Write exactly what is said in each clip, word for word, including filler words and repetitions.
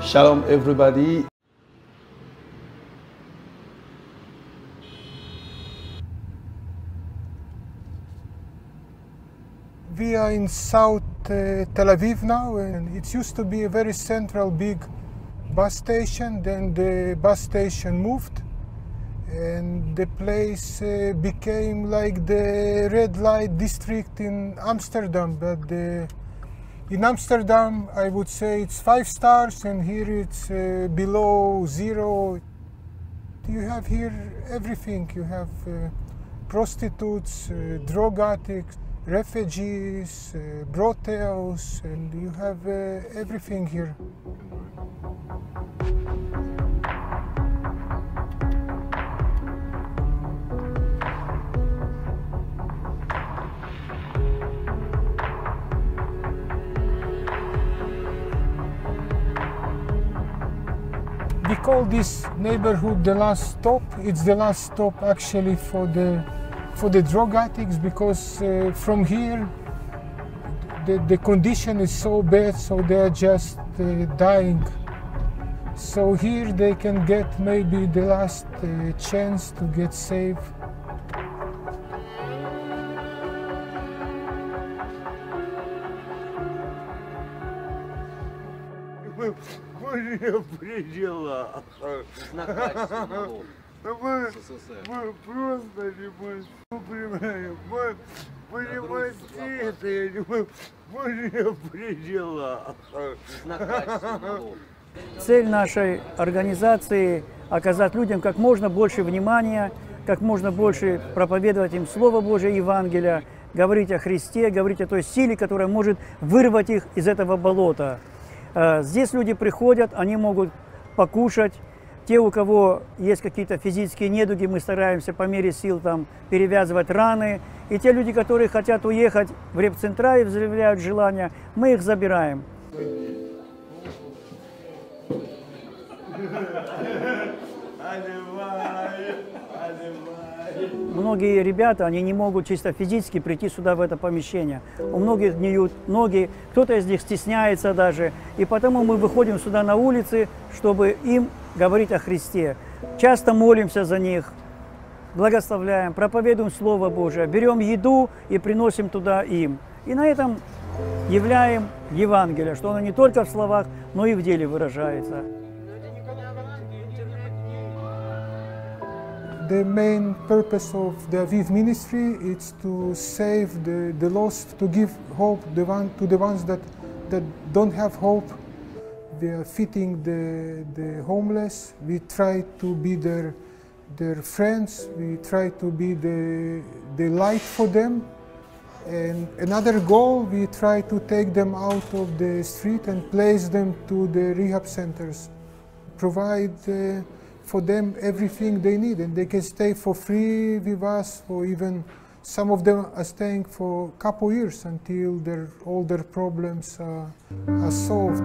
Shalom everybody. We are in South uh, Tel Aviv now, and it used to be a very central big bus station. Then the bus station moved and the place uh, became like the red light district in Amsterdam. But the, in Amsterdam, I would say it's five stars, and here it's uh, below zero. You have here everything. You have uh, prostitutes, uh, drug addicts, refugees, uh, brothels, and you have uh, everything here. We call this neighborhood the last stop. It's the last stop actually for the for the drug addicts, because uh, from here the, the condition is so bad, so they are just uh, dying. So here they can get maybe the last uh, chance to get saved. Боже, предела. Мы, мы просто не понимаем. Мы понимаем это, я не могу. Боже, предела. Цель нашей организации – оказать людям как можно больше внимания, как можно больше проповедовать им Слово Божие, Евангелие, говорить о Христе, говорить о той силе, которая может вырвать их из этого болота. Здесь люди приходят, они могут покушать. Те, у кого есть какие-то физические недуги, мы стараемся по мере сил там перевязывать раны. И те люди, которые хотят уехать в реп-центра и заявляют желание, мы их забираем. Многие ребята, они не могут чисто физически прийти сюда, в это помещение. У многих гниют ноги, кто-то из них стесняется даже. И потому мы выходим сюда на улицы, чтобы им говорить о Христе. Часто молимся за них, благословляем, проповедуем Слово Божие, берем еду и приносим туда им. И на этом являем Евангелие, что оно не только в словах, но и в деле выражается. The main purpose of the Aviv Ministry is to save the, the lost, to give hope the one, to the ones that, that don't have hope. We are feeding the, the homeless. We try to be their, their friends. We try to be the, the light for them. And another goal, we try to take them out of the street and place them to the rehab centers. Provide uh, for them everything they need, and they can stay for free with us, or even some of them are staying for a couple years until their, all their problems are, are solved.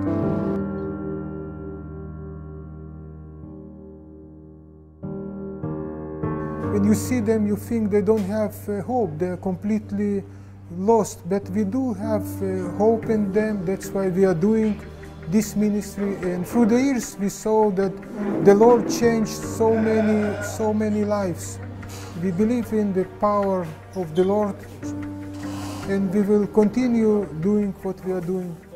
When you see them, you think they don't have uh, hope, they're completely lost, but we do have uh, hope in them. That's why we are doing this ministry, and through the years we saw that the Lord changed so many, so many lives. We believe in the power of the Lord, and we will continue doing what we are doing.